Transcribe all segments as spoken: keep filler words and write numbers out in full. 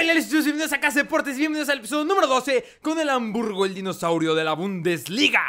Baila, bienvenidos a Casa Deportes, bienvenidos al episodio número doce con el Hamburgo, el dinosaurio de la Bundesliga.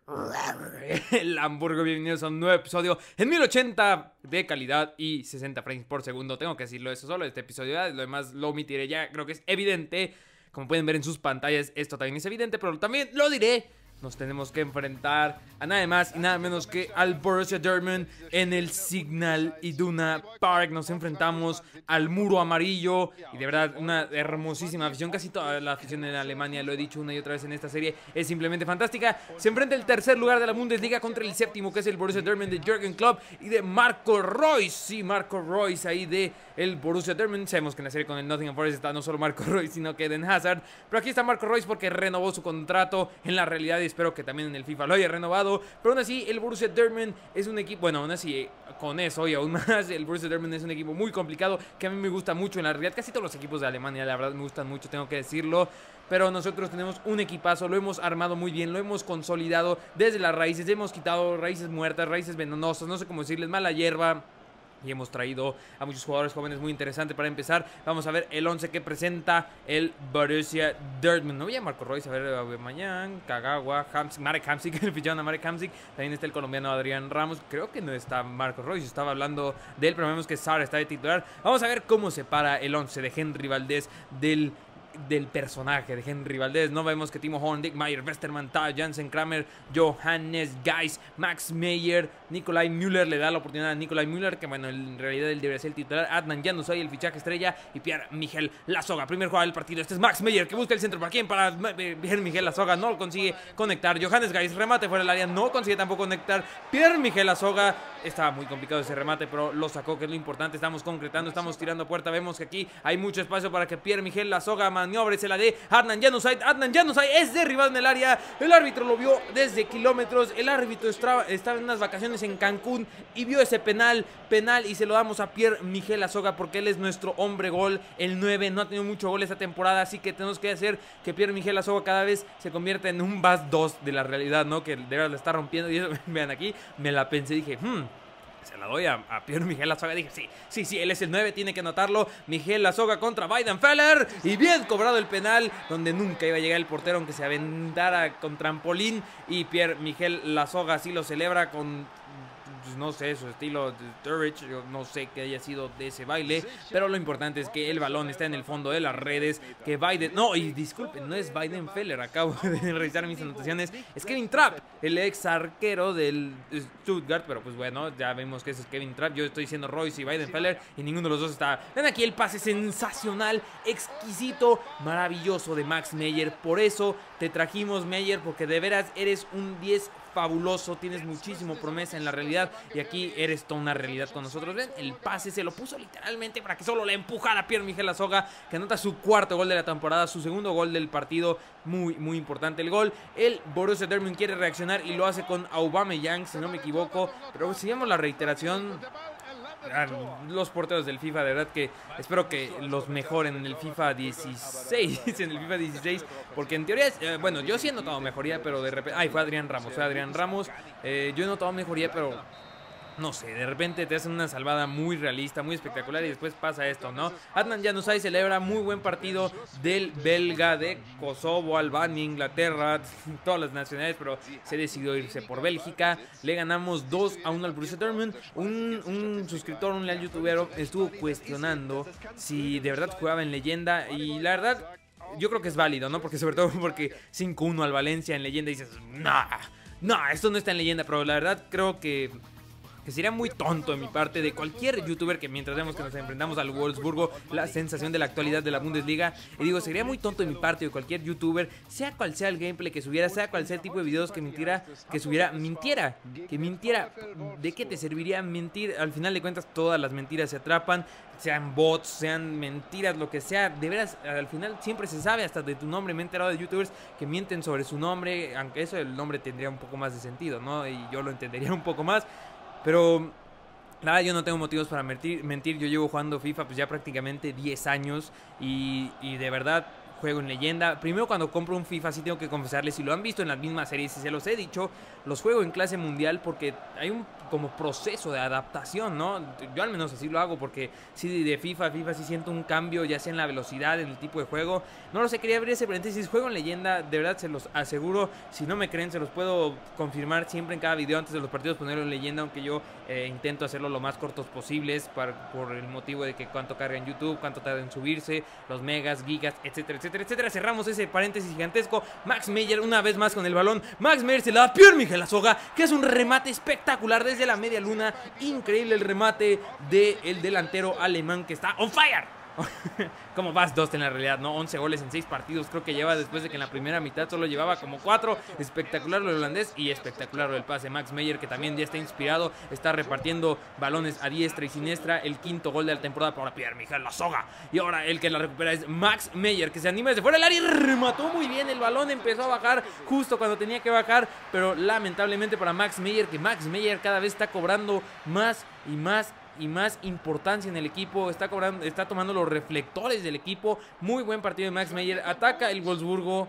El Hamburgo, bienvenidos a un nuevo episodio en mil ochenta de calidad y sesenta frames por segundo. Tengo que decirlo eso solo, este episodio, lo demás lo omitiré ya, creo que es evidente. Como pueden ver en sus pantallas, esto también es evidente, pero también lo diré. Nos tenemos que enfrentar a nada más y nada menos que al Borussia Dortmund en el Signal Iduna Park. Nos enfrentamos al muro amarillo y de verdad una hermosísima afición. Casi toda la afición en Alemania, lo he dicho una y otra vez en esta serie, es simplemente fantástica. Se enfrenta el tercer lugar de la Bundesliga contra el séptimo, que es el Borussia Dortmund de Jürgen Klopp y de Marco Reus. Sí, Marco Reus ahí de el Borussia Dortmund. Sabemos que en la serie con el Nottingham Forest está no solo Marco Reus, sino que Eden Hazard. Pero aquí está Marco Reus porque renovó su contrato. En la realidad espero que también en el FIFA lo haya renovado. Pero aún así el Borussia Dortmund es un equipo, bueno, aún así con eso y aún más, el Borussia Dortmund es un equipo muy complicado que a mí me gusta mucho en la realidad. Casi todos los equipos de Alemania la verdad me gustan mucho, tengo que decirlo. Pero nosotros tenemos un equipazo, lo hemos armado muy bien, lo hemos consolidado desde las raíces. Hemos quitado raíces muertas, raíces venenosas, no sé cómo decirles, mala hierba. Y hemos traído a muchos jugadores jóvenes muy interesantes. Para empezar, vamos a ver el once que presenta el Borussia Dortmund. No voy a Marco Reus, a ver, Mañán, Kagawa, Hamsik, Marek Hamsik, el ficharon a Marek Hamsik. También está el colombiano Adrián Ramos. Creo que no está Marco Reus, estaba hablando de él, pero vemos que Sar está de titular. Vamos a ver cómo se para el once de Henry Valdés del... del personaje de Henry Valdés. No vemos que Timo Horn, Dick Mayer, Westermann, Taj, Jansen, Kramer, Johannes Geis, Max Meyer, Nikolai Müller. Le da la oportunidad a Nikolai Müller, que bueno, en realidad él debería ser el titular. Adnan Januzaj, el fichaje estrella, y Pierre-Michel Lasogga, primer jugador del partido. Este es Max Meyer, que busca el centro. ¿Para quién? Para Pierre-Michel Lasogga, no lo consigue conectar. Johannes Geis, remate fuera del área, no consigue tampoco conectar. Pierre-Michel Lasogga, estaba muy complicado ese remate, pero lo sacó, que es lo importante. Estamos concretando, estamos tirando puerta. Vemos que aquí hay mucho espacio para que Pierre-Michel Lasogga maniobra, se la de Adnan Januzaj. Adnan Januzaj es derribado en el área. El árbitro lo vio desde kilómetros. El árbitro estaba, estaba en unas vacaciones en Cancún y vio ese penal, penal y se lo damos a Pierre-Michel Lasogga porque él es nuestro hombre gol, el nueve. No ha tenido mucho gol esta temporada, así que tenemos que hacer que Pierre-Michel Lasogga cada vez se convierta en un Bas dos de la realidad, ¿no? Que de verdad la está rompiendo y eso, vean aquí, me la pensé, dije, hmm, se la doy a, a Pierre-Michel Lasogga. Dije, sí, sí, sí, él es el nueve, tiene que anotarlo. Michel Lasogga contra Weidenfeller. Y bien cobrado el penal, donde nunca iba a llegar el portero, aunque se aventara con trampolín. Y Pierre-Michel Lasogga así lo celebra con... pues no sé, su estilo de Turridge, yo no sé qué haya sido de ese baile, pero lo importante es que el balón está en el fondo de las redes, que Biden, no, y disculpen, no es Weidenfeller, acabo de revisar mis anotaciones, es Kevin Trapp, el ex arquero del Stuttgart, pero pues bueno, ya vemos que ese es Kevin Trapp. Yo estoy diciendo Reus y Weidenfeller y ninguno de los dos está. Ven aquí el pase sensacional, exquisito, maravilloso de Max Meyer. Por eso te trajimos, Meyer, porque de veras eres un diez fabuloso, tienes muchísimo promesa en la realidad y aquí eres toda una realidad con nosotros. Ven, el pase se lo puso literalmente para que solo le empujara a Pierre-Michel Lasogga, que anota su cuarto gol de la temporada, su segundo gol del partido. Muy, muy importante el gol. El Borussia Dortmund quiere reaccionar y lo hace con Aubameyang, si no me equivoco, pero sigamos la reiteración. Los porteros del FIFA, de verdad que espero que los mejoren en el FIFA dieciséis, en el FIFA dieciséis, porque en teoría, eh, bueno, yo sí he notado mejoría, pero de repente, ay, fue Adrián Ramos, fue Adrián Ramos, eh, yo he notado mejoría, pero no sé, de repente te hacen una salvada muy realista, muy espectacular y después pasa esto, ¿no? Adnan Januzaj celebra muy buen partido del belga de Kosovo, Albania, Inglaterra, todas las nacionalidades, pero se decidió irse por Bélgica. Le ganamos dos a uno al Borussia Dortmund. Un, un suscriptor, un leal youtuber, estuvo cuestionando si de verdad jugaba en leyenda y la verdad, yo creo que es válido, ¿no? Porque sobre todo porque cinco uno al Valencia en leyenda y dices, no, no, esto no está en leyenda, pero la verdad creo que... que sería muy tonto de mi parte, de cualquier youtuber, que mientras vemos que nos enfrentamos al Wolfsburgo, la sensación de la actualidad de la Bundesliga, y digo, sería muy tonto de mi parte, de cualquier youtuber, sea cual sea el gameplay que subiera, sea cual sea el tipo de videos que mintiera, que subiera, mintiera, que mintiera. ¿De qué te serviría mentir? Al final de cuentas todas las mentiras se atrapan, sean bots, sean mentiras, lo que sea, de veras, al final siempre se sabe hasta de tu nombre. Me he enterado de youtubers que mienten sobre su nombre, aunque eso el nombre tendría un poco más de sentido, ¿no? Y yo lo entendería un poco más. Pero nada, yo no tengo motivos para mentir, mentir. Yo llevo jugando FIFA pues ya prácticamente diez años y, y de verdad juego en leyenda. Primero, cuando compro un FIFA, sí tengo que confesarles, si lo han visto en las mismas series, y se los he dicho, los juego en clase mundial porque hay un como proceso de adaptación, ¿no? Yo al menos así lo hago, porque sí, de FIFA a FIFA sí siento un cambio, ya sea en la velocidad, en el tipo de juego. No lo sé, quería abrir ese paréntesis. Juego en leyenda, de verdad se los aseguro. Si no me creen, se los puedo confirmar siempre en cada video antes de los partidos, ponerlo en leyenda, aunque yo eh, intento hacerlo lo más cortos posibles para, por el motivo de que cuánto carga en YouTube, cuánto tarda en subirse, los megas, gigas, etcétera, etcétera, etcétera. Cerramos ese paréntesis gigantesco. Max Meyer una vez más con el balón. Max Meyer se la da a Pierre-Michel Lasogga, que es un remate espectacular desde la media luna. Increíble el remate del delantero alemán que está on fire. Como vas dos en la realidad, ¿no? once goles en seis partidos creo que lleva, después de que en la primera mitad solo llevaba como cuatro. Espectacular lo del holandés y espectacular lo del pase. Max Meyer, que también ya está inspirado, está repartiendo balones a diestra y siniestra. El quinto gol de la temporada para Pierre-Michel Lasogga. Y ahora el que la recupera es Max Meyer, que se anima desde fuera del área y remató muy bien. El balón empezó a bajar justo cuando tenía que bajar, pero lamentablemente para Max Meyer, que Max Meyer cada vez está cobrando más y más y más importancia en el equipo, está cobrando, está tomando los reflectores del equipo. Muy buen partido de Max Meyer. Ataca el Wolfsburgo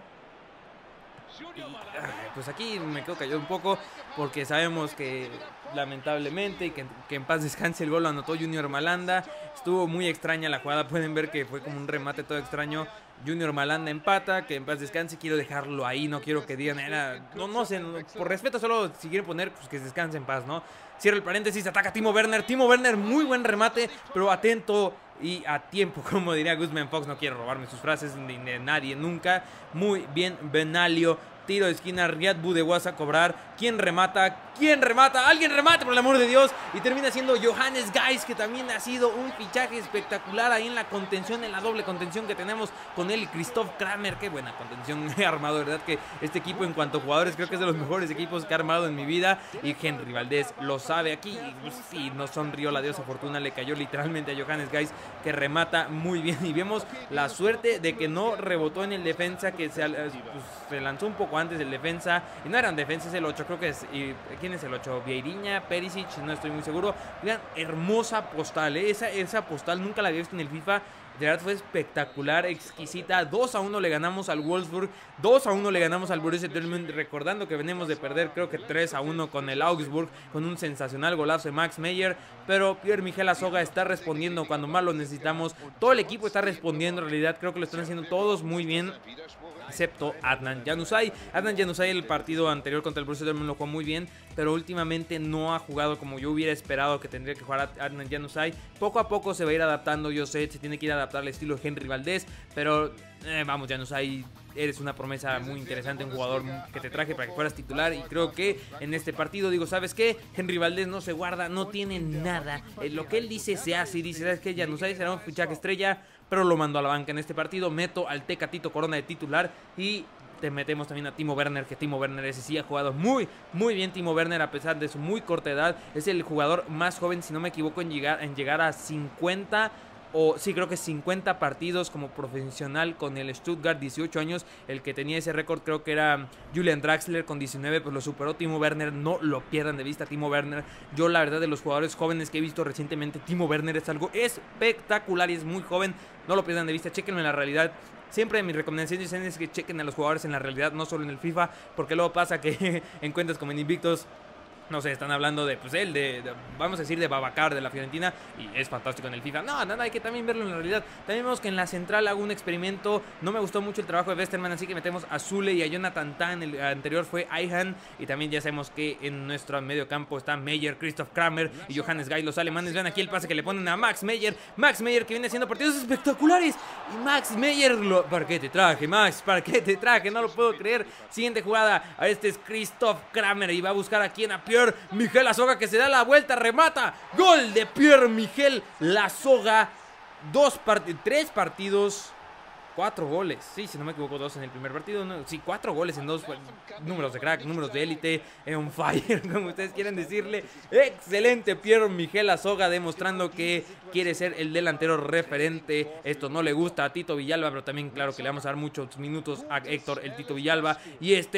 y, pues aquí me quedo callado un poco, porque sabemos que lamentablemente, que, que en paz descanse, el gol lo anotó Junior Malanda. Estuvo muy extraña la jugada, pueden ver que fue como un remate todo extraño. Junior Malanda empata, que en paz descanse. Quiero dejarlo ahí, no quiero que digan, era, no, no sé, no, por respeto solo si quieren poner, pues que descanse en paz, ¿no? Cierra el paréntesis, ataca Timo Werner. Timo Werner, muy buen remate, pero atento y a tiempo, como diría Guzmán Fox. No quiero robarme sus frases ni de nadie nunca. Muy bien Benalio. Tiro de esquina, Riyad Boudewas a cobrar. ¿Quién remata? ¿Quién remata? ¡Alguien remate, por el amor de Dios! Y termina siendo Johannes Geis, que también ha sido un fichaje espectacular ahí en la contención, en la doble contención que tenemos con él y Christoph Kramer. Qué buena contención he armado, de verdad que este equipo en cuanto a jugadores creo que es de los mejores equipos que he armado en mi vida. Y Henry Valdés lo sabe aquí. Pues, sí, no sonrió la diosa fortuna, le cayó literalmente a Johannes Geis, que remata muy bien. Y vemos la suerte de que no rebotó en el defensa, que se, pues, se lanzó un poco antes del defensa, y no eran defensas, el ocho, creo que es, y, ¿quién es el ocho? Vieirinha, Perisic, no estoy muy seguro. Vean, hermosa postal, ¿eh? esa, esa postal nunca la había visto en el FIFA. De verdad fue espectacular, exquisita. dos a uno le ganamos al Wolfsburg, dos a uno le ganamos al Borussia Dortmund, recordando que venimos de perder creo que tres a uno con el Augsburg, con un sensacional golazo de Max Meyer. Pero Pierre-Michel Lasogga está respondiendo cuando más lo necesitamos. Todo el equipo está respondiendo, en realidad creo que lo están haciendo todos muy bien, excepto Adnan Januzaj. Adnan Januzaj el partido anterior contra el Borussia Dortmund lo jugó muy bien, pero últimamente no ha jugado como yo hubiera esperado que tendría que jugar Adnan Januzaj. Poco a poco se va a ir adaptando, yo sé, se tiene que ir adaptando al estilo de Henry Valdés, pero eh, vamos, Januzaj, eres una promesa muy interesante, un jugador que te traje para que fueras titular, y creo que en este partido digo, ¿sabes qué? Henry Valdés no se guarda, no tiene nada, eh, lo que él dice se hace, y dice, ¿sabes qué? Januzaj será un fichaje estrella, pero lo mandó a la banca en este partido. Meto al Tecatito Corona de titular y te metemos también a Timo Werner, que Timo Werner ese sí ha jugado muy, muy bien. Timo Werner, a pesar de su muy corta edad, es el jugador más joven, si no me equivoco, en llegar, en llegar a cincuenta, o sí, creo que cincuenta partidos como profesional con el Stuttgart, dieciocho años. El que tenía ese récord creo que era Julian Draxler con diecinueve, pues lo superó Timo Werner. No lo pierdan de vista, Timo Werner. Yo la verdad, de los jugadores jóvenes que he visto recientemente, Timo Werner es algo espectacular y es muy joven. No lo pierdan de vista, chequenlo en la realidad. Siempre mis recomendaciones es que chequen a los jugadores en la realidad, no solo en el FIFA, porque luego pasa que en cuentas como en Invictos, no sé, están hablando de, pues él, de, de, vamos a decir, de Babacar, de la Fiorentina, y es fantástico en el FIFA. No, nada, hay que también verlo en la realidad. También vemos que en la central hago un experimento. No me gustó mucho el trabajo de Westerman, así que metemos a Zule y a Jonathan Tah. El anterior fue Ayhan, y también ya sabemos que en nuestro medio campo está Meyer, Christoph Kramer y Johannes Geis, los alemanes. Vean aquí el pase que le ponen a Max Meyer. Max Meyer, que viene haciendo partidos espectaculares. Y Max Meyer, lo, ¿para qué te traje, Max? ¿Para qué te traje? No lo puedo creer. Siguiente jugada, a este es Christoph Kramer, y va a buscar aquí a Pierre-Michel Lasogga, que se da la vuelta, remata. Gol de Pierre-Michel Lasogga. Dos partidos, tres partidos, cuatro goles. Sí, si no me equivoco, dos en el primer partido. No, sí, cuatro goles en dos. Números de crack, números de élite, on fire, como ustedes quieren decirle. Excelente Pierre-Michel Lasogga, demostrando que quiere ser el delantero referente. Esto no le gusta a Tito Villalba, pero también claro que le vamos a dar muchos minutos a Héctor el Tito Villalba. Y este es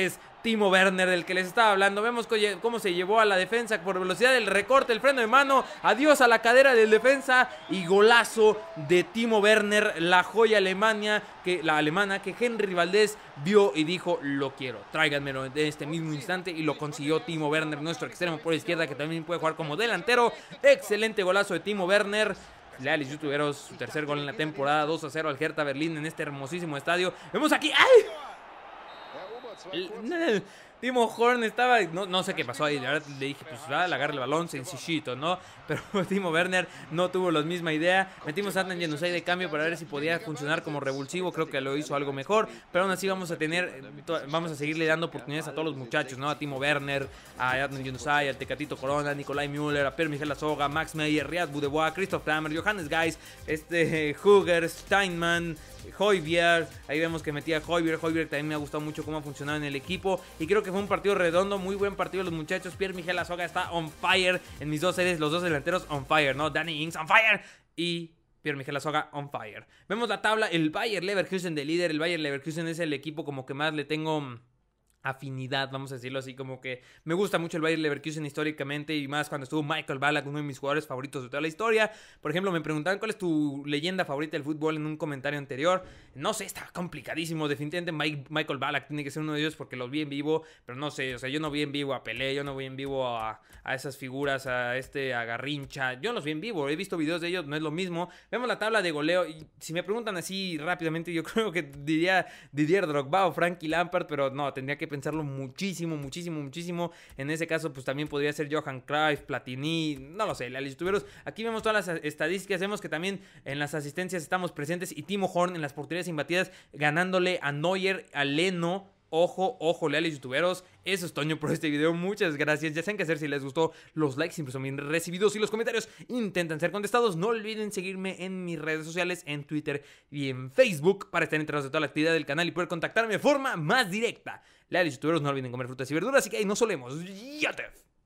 Timo Werner, del que les estaba hablando. Vemos cómo se llevó a la defensa por velocidad del recorte, el freno de mano. Adiós a la cadera del defensa. Y golazo de Timo Werner, la joya alemania, que, la alemana que Henry Valdés vio y dijo: lo quiero, tráiganmelo en este mismo instante. Y lo consiguió Timo Werner, nuestro extremo por izquierda, que también puede jugar como delantero. Excelente golazo de Timo Werner. Leales youtuberos, su tercer gol en la temporada, dos a cero al Hertha Berlín en este hermosísimo estadio. Vemos aquí, ¡ay! El, Timo Horn estaba, no, no sé qué pasó ahí, la verdad le dije, pues va, le agarra el balón sencillito, ¿no? Pero Timo Werner no tuvo la misma idea. Metimos a Adnan Januzaj de cambio para ver si podía funcionar como revulsivo, creo que lo hizo algo mejor, pero aún así vamos a tener, vamos a seguirle dando oportunidades a todos los muchachos, ¿no? A Timo Werner, a Adnan Januzaj, al Tecatito Corona, a Nicolai Müller, a Pierre-Michel Lasogga, Max Meyer, Riyad Boudebois, Christoph Kramer, Johannes Geis, este, Huger, Steinmann, Højbjerg. Ahí vemos que metía a Højbjerg. Højbjerg también me ha gustado mucho cómo ha funcionado en el equipo. Y creo que fue un partido redondo, muy buen partido de los muchachos. Pierre-Michel Lasogga está on fire. En mis dos series, los dos delanteros on fire, ¿no? Danny Ings on fire. Y Pierre-Michel Lasogga on fire. Vemos la tabla, el Bayer Leverkusen de líder. El Bayer Leverkusen es el equipo como que más le tengo afinidad, vamos a decirlo así, como que me gusta mucho el Bayer Leverkusen históricamente, y más cuando estuvo Michael Ballack, uno de mis jugadores favoritos de toda la historia. Por ejemplo, me preguntaban cuál es tu leyenda favorita del fútbol en un comentario anterior. No sé, está complicadísimo. Definitivamente Mike, Michael Ballack tiene que ser uno de ellos porque los vi en vivo, pero no sé, o sea, yo no vi en vivo a Pelé, yo no vi en vivo a, a esas figuras, a este, a Garrincha. Yo los vi en vivo, he visto videos de ellos, no es lo mismo. Vemos la tabla de goleo y si me preguntan así rápidamente, yo creo que diría Didier Drogba o Frankie Lampard, pero no, tendría que pensarlo muchísimo, muchísimo, muchísimo. En ese caso, pues también podría ser Johan Cruyff, Platini, no lo sé, la youtuberos. Aquí vemos todas las estadísticas, vemos que también en las asistencias estamos presentes, y Timo Horn en las porterías imbatidas, ganándole a Neuer, a Leno. Ojo, ojo, leales youtuberos. Eso es Toño por este video. Muchas gracias. Ya saben qué hacer si les gustó. Los likes siempre son bien recibidos y los comentarios intentan ser contestados. No olviden seguirme en mis redes sociales, en Twitter y en Facebook, para estar enterados de toda la actividad del canal y poder contactarme de forma más directa. Leales youtuberos, no olviden comer frutas y verduras, así que ahí nos solemos. ¡Yatef!